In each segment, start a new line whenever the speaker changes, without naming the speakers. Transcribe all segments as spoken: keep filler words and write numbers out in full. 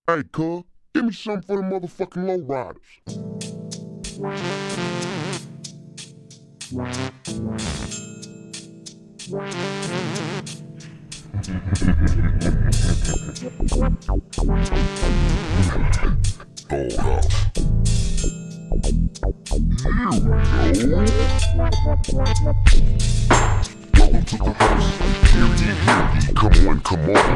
Hey, cuz, give me something for the motherfucking lowriders. Hold up. You know. Welcome to the house. Hear ye, hear ye. Come on, come on.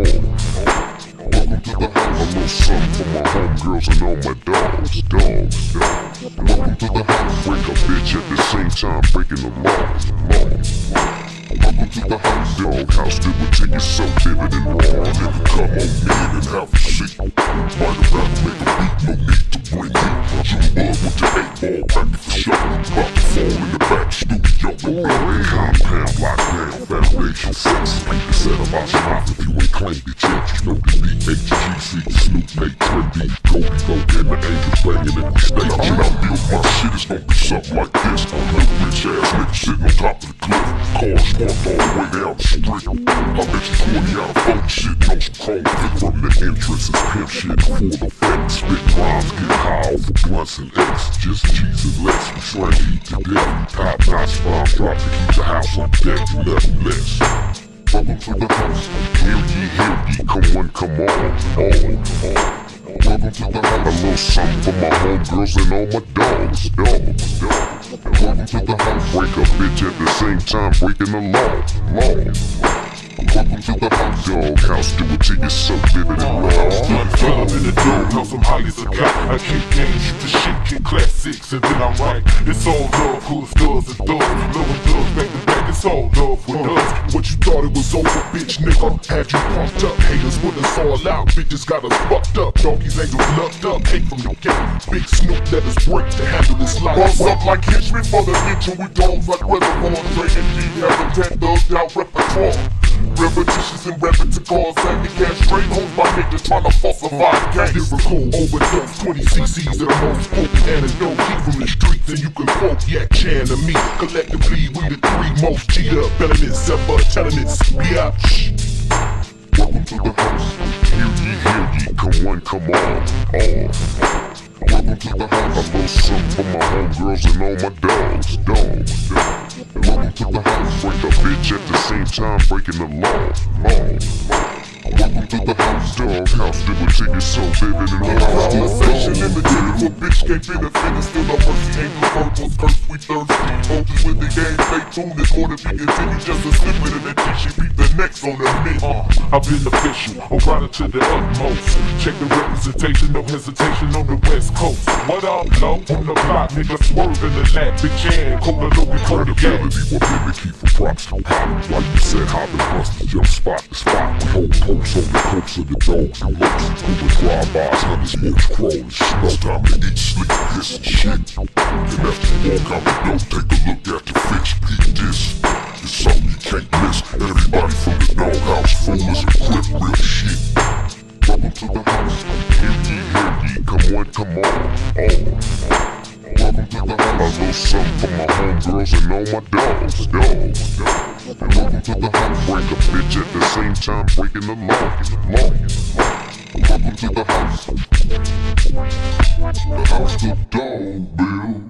Oh. Welcome to the house. A little something for my homegirls and all my dogs. Dogs, dogs. Welcome to the house. Break a bitch at the same time breaking the laws. Laws. Welcome to the house. Dog house that would take it so vivid and raw. Nigga, come on in and have a seat. Might about to make a beat, no need to bring heat. Some bud with the eight ball back for sure. About to fall in the back studio. Compound, lockdown, foundation, sex. People said about your mouth if you ain't claimed it yet. You know the D H G C, Snoop, Nate, Trendy, Kobe, Go, and the angels banging and we stay. When I build my shit, it's gonna be something like this. Little rich ass nigga sitting on top of the cliff. Cars parked all the way down the street. I bet you twenty out of forty sitting on some chrome pick from the entrance. It's pimp shit for the fact. Spit rhymes, get high over blunts and X. Just cheese and less. We slang heat to death. Top notch bombs drop to keep the house on deck and nothing less. Welcome to the house. Hear ye, hear ye. Come on, come on. Oh, oh. Welcome to the house. A little something for my homegirls and all my dogs. Dogs, dogs. Welcome to the house. Break a bitch at the same time breaking the law. Law. Welcome to the house. Dog house, do it till you're so vivid and raw.
Unfold in the dog house, I'm highly success. I kick games, shoot the shit, kick classics, and then I write. It's all love, who is thugs and thugs. Love and thugs, back to back, it's all love with us. What you thought it was over, bitch, nigga, had you pumped up. Haters when it's all out, bitches got us fucked up. Doggies angels lucked up, hate from the gate. Big Snoop let us break to handle this life. Boss up like Hitchman for the bitch, and we dogs like Reservoir. Dre and G, habitat, thugged out repertoire. Repetitious and repertoire, savvy cash straight homes by niggas tryna falsify gang. Lyrical overdose, twenty cc's of the most potent antidote. Heat from the streets and you can quote Yak Chan to me. Collectively we the three most G'd up, belling it, Seppa, telling it, biatch.
Welcome to the house. Hear ye, hear ye. Come on, come on. Oh. Welcome to the house. A little something for my homegirls and all my dogs. Dogs, dogs. Welcome to the house. Break a bitch at the same time breaking the law. Law. Welcome to the house. Dog house, do it till you're so vivid and raw.
Conversation limited, if a bitch can't benefit, it's still no mercy. Angels, purples, curse, we thirsty. Vultures with the game, stay tuned. It's more to be continued. Just a snippet of the dick. She beat the next on the mid. Uh, I've been official, or rider to the utmost. Check the representation, no hesitation on the west coast. What up, low? On the block, nigga swerve in the lap. Big Chan, Cola Logan, turn the gas.
Credibility, what mimicky for props to pop. Like you said, hopping, bustin', jump spot to spot. We hold posts on the coast of the dogs and lopes. Moving drive-bys, hunters, smokes, crawlers. No time to eat, sleep, piss, and shit. And after you walk out the door, take a look at the fix. Peep this. It's something you can't miss. Everybody from the doghouse, fool is equipped, real shit. Welcome to the house. Hear ye, hear ye. Come on, come on. Oh. Welcome to the house. A little something for my homegirls and all my dogs. Dogs, dogs. Welcome to the house. Break a bitch at the same time breaking the law. Law. Welcome to the house. The house the dog built.